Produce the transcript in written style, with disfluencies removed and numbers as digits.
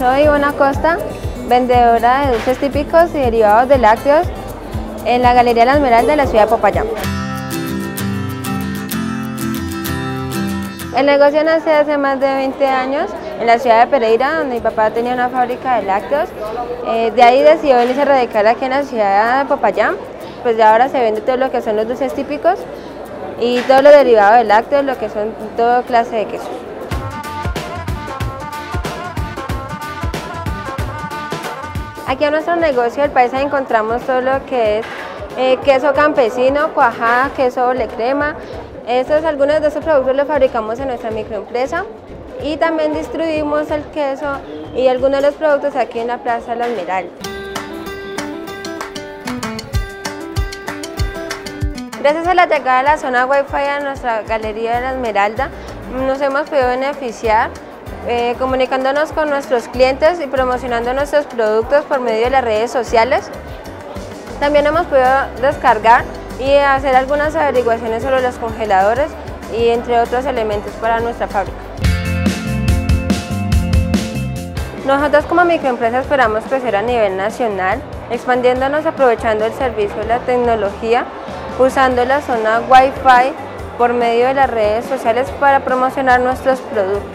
Soy Ivona Costa, vendedora de dulces típicos y derivados de lácteos en la Galería La Esmeralda de la ciudad de Popayán. El negocio nace hace más de 20 años en la ciudad de Pereira, donde mi papá tenía una fábrica de lácteos. De ahí decidió venirse a radicar aquí en la ciudad de Popayán. Pues ya ahora se vende todo lo que son los dulces típicos y todo lo derivado de lácteos, lo que son toda clase de quesos. Aquí en nuestro negocio del país encontramos todo lo que es queso campesino, cuajada, queso doble crema. Algunos de estos productos los fabricamos en nuestra microempresa y también distribuimos el queso y algunos de los productos aquí en la Plaza La Esmeralda. Gracias a la llegada de la zona Wi-Fi a nuestra Galería de La Esmeralda, nos hemos podido beneficiar comunicándonos con nuestros clientes y promocionando nuestros productos por medio de las redes sociales. También hemos podido descargar y hacer algunas averiguaciones sobre los congeladores y entre otros elementos para nuestra fábrica. Nosotros como microempresa esperamos crecer a nivel nacional, expandiéndonos, aprovechando el servicio de la tecnología, usando la zona Wi-Fi por medio de las redes sociales para promocionar nuestros productos.